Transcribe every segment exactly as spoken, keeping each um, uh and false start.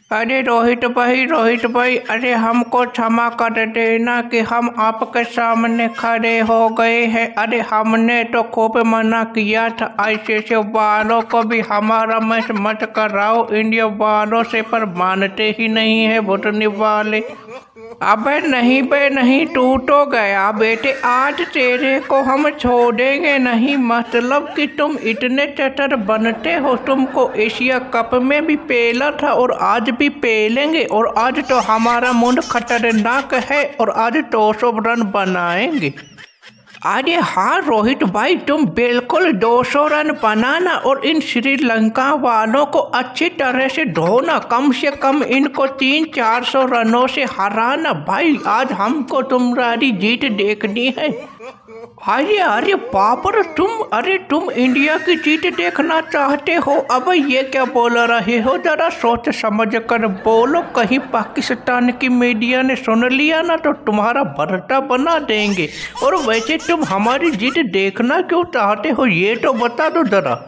अरे रोहित भाई रोहित भाई अरे हमको क्षमा कर देना कि हम आपके सामने खड़े हो गए हैं। अरे हमने तो खूब मना किया था ऐसे से वालों को भी हमारा मैच मत कराओ इंडिया वालों से, पर मानते ही नहीं है भुटने वाले। अबे नहीं बे नहीं, तू तो गया बेटे, आज तेरे को हम छोड़ेंगे नहीं। मतलब कि तुम इतने चतर बनते हो, तुमको एशिया कप में भी पेला था और आज भी पेलेंगे, और आज तो हमारा मुंड खतरनाक है और आज दो सौ रन बनाएंगे। अरे हाँ रोहित भाई, तुम बिल्कुल दो सौ रन बनाना और इन श्रीलंका वालों को अच्छी तरह से धोना, कम से कम इनको तीन चार सौ रनों से हराना भाई। आज हमको तुम्हारी जीत देखनी है। अरे अरे बाप रे, तुम अरे तुम इंडिया की जीत देखना चाहते हो? अब ये क्या बोल रहे हो, जरा सोच समझ कर बोलो, कहीं पाकिस्तान की मीडिया ने सुन लिया ना तो तुम्हारा भरता बना देंगे। और वैसे तुम हमारी जीत देखना क्यों चाहते हो, ये तो बता दो जरा।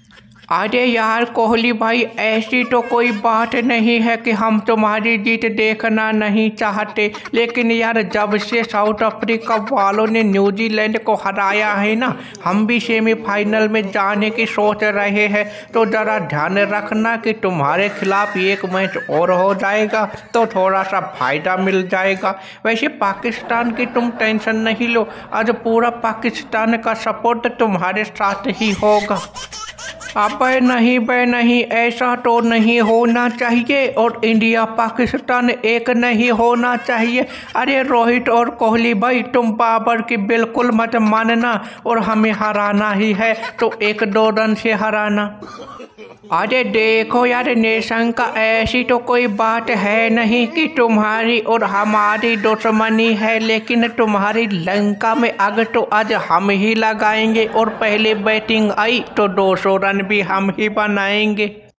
अरे यार कोहली भाई, ऐसी तो कोई बात नहीं है कि हम तुम्हारी जीत देखना नहीं चाहते, लेकिन यार जब से साउथ अफ्रीका वालों ने न्यूजीलैंड को हराया है ना, हम भी सेमीफाइनल में जाने की सोच रहे हैं। तो ज़रा ध्यान रखना कि तुम्हारे खिलाफ एक मैच और हो जाएगा तो थोड़ा सा फायदा मिल जाएगा। वैसे पाकिस्तान की तुम टेंशन नहीं लो, आज पूरा पाकिस्तान का सपोर्ट तुम्हारे साथ ही होगा। अबे नहीं बे नहीं, ऐसा तो नहीं होना चाहिए, और इंडिया पाकिस्तान एक नहीं होना चाहिए। अरे रोहित और कोहली भाई, तुम बाबर की बिल्कुल मत मानना, और हमें हराना ही है तो एक दो रन से हराना। अरे देखो यार निशंका, ऐसी तो कोई बात है नहीं कि तुम्हारी और हमारी दुश्मनी है, लेकिन तुम्हारी लंका में आग तो आज हम ही लगाएंगे, और पहले बैटिंग आई तो दो सौ रन भी हम ही बनाएंगे।